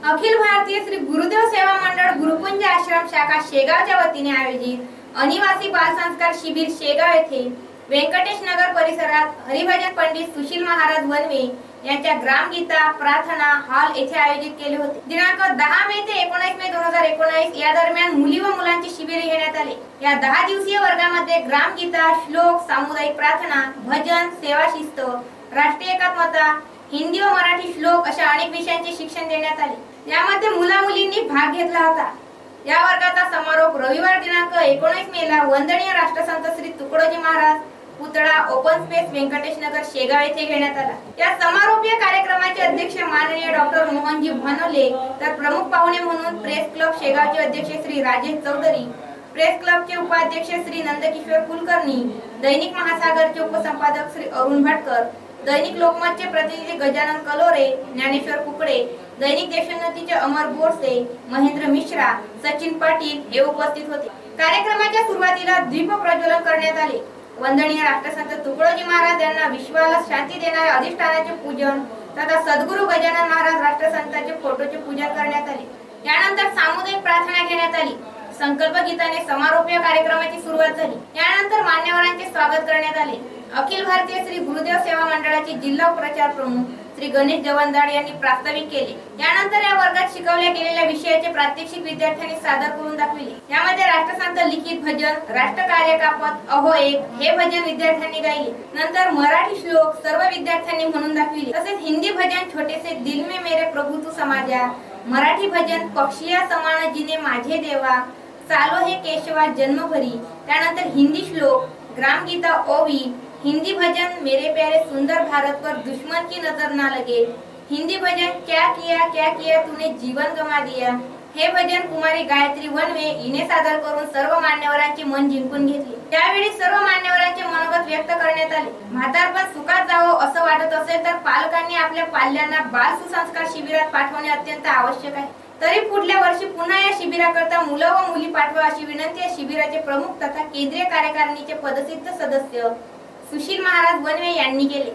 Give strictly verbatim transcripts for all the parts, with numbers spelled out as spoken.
अखिल भारतीय श्री गुरुदेव सेवा मंडळ गुरुकुंज आश्रम शाखा शेगावच्या वतीने आयोजित अनिवासी बाल संस्कार शिबिर शेगाव येथे व्यंकटेश नगर परिसरात हरिभजन पंडित सुशील महाराज वनवे यांच्या ग्रामगीता प्रार्थना हॉल येथे आयोजित केले होते। दिनांक दहा मे ते एकोणीस मे दोन हजार एकोणीस या दरम्यान मुली व मुलांची शिबिर घेण्यात आले। या दहा दिवसीय वर्गामध्ये ग्रामगीता, श्लोक, सामुदायिक प्रार्थना, भजन, सेवा शिस्त, राष्ट्रीय एकात्मता, हिंदी व मराठी श्लोक अशा अनेक विषयांचे शिक्षण देण्यात आले। यामध्ये मुला मुलींनी भाग घेतला होता। या वर्गाचा समारोप रविवार दिनांक एकोणीस मे ला वंदनीय राष्ट्रसंत श्री तुकडोजी महाराज पुतळा ओपन स्पेस व्यंकटेश नगर शेगाव येथे घेण्यात आला। या समारोपीय कार्यक्रमाचे अध्यक्ष माननीय डॉक्टर मोहनजी भानोले तर प्रमुख पाहुणे म्हणून प्रेस क्लब शेगावचे अध्यक्ष श्री राजेश चौधरी, प्रेस क्लबचे उपाध्यक्ष श्री नंदकिशोर कुलकर्णी, दैनिक महासागरचे उपसंपादक श्री अरुण भटकर, दैनिक लोकमतचे प्रतिनिधी गजानन कलोरे, ज्ञानेश्वर कुकडे, दैनिक देशोन्नतीचे अमर बोरसे, महेंद्र मिश्रा, सचिन पाटील हे उपस्थित होते। कार्यक्रमाच्या सुरुवातीला दीप प्रज्वलन करण्यात आले। वंदनीय राष्ट्रसंत तुकडोजी महाराज यांना विश्वाला शांती देणाऱ्या अधिष्ठानाचे पूजन तथा सद्गुरू गजानन महाराज राष्ट्रसंतांचे फोटोचे पूजन करण्यात आले। यानंतर सामुदायिक प्रार्थना घेण्यात आली। संकल्प गीताने समारोपीय कार्यक्रमाची सुरुवात झाली। यानंतर मान्यवरांचे स्वागत करण्यात आले। अखिल भारतीय श्री गुरुदेव सेवा मंडळाचे जिल्हा प्रचार प्रमुख श्री गणेश जवंदाड यांनी प्रास्ताविक केले। यानंतर या वर्गात शिकवल्या गेलेल्या विषयाचे प्रात्यक्षिक विद्यार्थ्यांनी सादर करून दाखविले। यामध्ये राष्ट्रसंत लिखित भजन, राष्ट्रकार्य कापत अहो एक हे भजन विद्यार्थ्यांनी गायले। नंतर मराठी श्लोक सर्व विद्यार्थ्यांनी म्हणून दाखविले। तसेच हिंदी भजन छोटेसे दिल में मेरे प्रभु तू समाजा, मराठी भजन पक्षिया समान जिने माझे देवा, चालो हे केशवा जन्मभरी, त्यानंतर हिंदी श्लोक, ग्रामगीता ओवी, हिंदी भजन मेरे प्यारे सुंदर भारत पर दुश्मन की नजर ना लगे, हिंदी भजन क्या किया क्या किया तूने जीवन गमा दिया हे भजन कुमारी गायत्री वनवे हिने सादर करून सर्व मान्यवरांचे मन जिंकून घेतले। त्यावेळी सर्व मान्यवरांचे मनोगत व्यक्त करण्यात आले। म्हातारपण सुखात जावं असं वाटत असेल तर पालकांनी आपल्या पाल्यांना बाल सुसंस्कार शिबिरात पाठवणे अत्यंत आवश्यक आहे। तरी पुढल्या वर्षी पुन्हा या शिबिराकरता मुलं व मुली पाठवा अशी विनंती या शिबिराचे प्रमुख तथा केंद्रीय कार्यकारिणीचे पदसिद्ध सदस्य सुशील महाराज वनवे यांनी केले।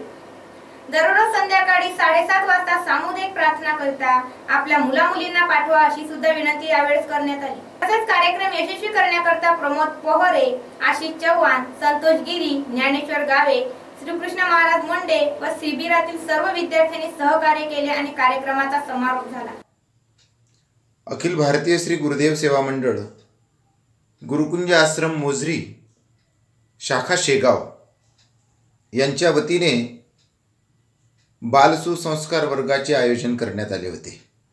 दररोज संध्याकाळी साडेसात वाजता सामुदायिक प्रार्थना करता आपल्या मुला मुलींना पाठवा अशी सुद्धा विनंती यावेळेस करण्यात आली। तसेच कार्यक्रम यशस्वी करण्याकरता प्रमोद पोहरे, आशिष चव्हाण, संतोष गिरी, ज्ञानेश्वर गावे, श्रीकृष्ण महाराज मुंडे व शिबिरातील सर्व विद्यार्थ्यांनी सहकार्य केले आणि कार्यक्रमाचा समारोप झाला। अखिल भारतीय श्री गुरुदेव सेवा मंडळ गुरुकुंज आश्रम मोझरी शाखा शेगाव यांच्या वतीने बाल सुसंस्कार वर्गाचे आयोजन करण्यात आले होते।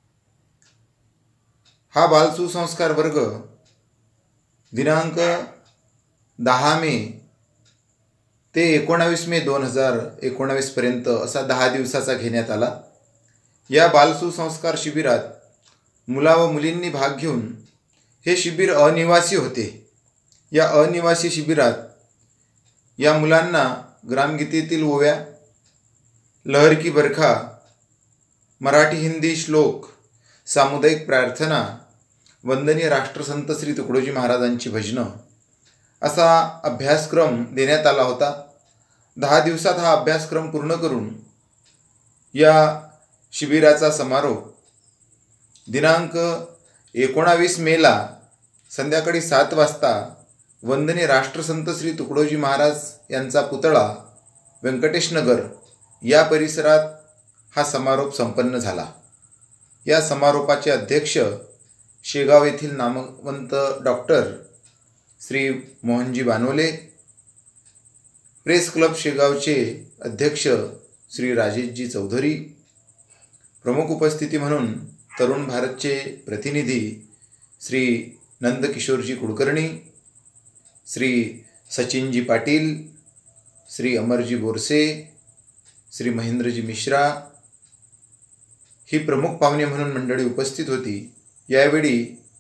हा बाल सुसंस्कार वर्ग दिनांक दहा मे ते एकोणावीस मे दोन हजार एकोणावीस पर्यंत असा दहा दिवसाचा घेण्यात आला। या बाल सुसंस्कार शिबिरात मुला व मुलींनी भाग घेऊन हे शिबिर अनिवासी होते। या अनिवासी शिबिरात या मुलांना ग्रामगीतेतील ओव्या, लहर की बरखा, मराठी हिंदी श्लोक, सामुदायिक प्रार्थना, वंदनीय राष्ट्रसंत श्री तुकडोजी महाराजांची भजनं असा अभ्यासक्रम देण्यात आला होता। दहा दिवसात हा अभ्यासक्रम पूर्ण करून या शिबिराचा समारोप दिनांक एकोणावीस मेला संध्याकाळी सात वाजता वंदनीय राष्ट्रसंत श्री तुकडोजी महाराज यांचा पुतळा व्यंकटेश नगर या परिसरात हा समारोप संपन्न झाला। या समारोपाचे अध्यक्ष शेगाव येथील नामवंत doctor Shri Mohanji Bhanole, press club शेगावचे अध्यक्ष श्री राजेशजी चौधरी, प्रमुख उपस्थिती म्हणून तरुण भारतचे प्रतिनिधी श्री नंदकिशोरजी कुलकर्णी, श्री सचिनजी पाटील, श्री अमरजी बोरसे, श्री महेंद्रजी मिश्रा ही प्रमुख पाहुणे म्हणून मंडळी उपस्थित होती। यावेळी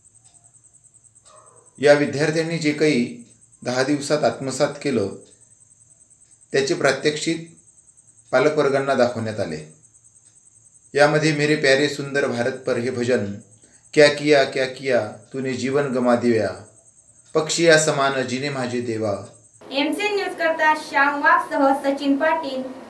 या विद्यार्थ्यांनी जे काही दहा दिवसात आत्मसात केलं त्याचे प्रात्यक्षिक पालकवर्गांना दाखवण्यात आले। यामध्ये मेरे प्यारे सुंदर भारत पर हे भजन क्या किया क्या किया तूने जीवन गमा दिया, पक्षिया समान जिने माझे देवा। एमसी न्यूज करता श्याम वाघ सह सचिन पाटील।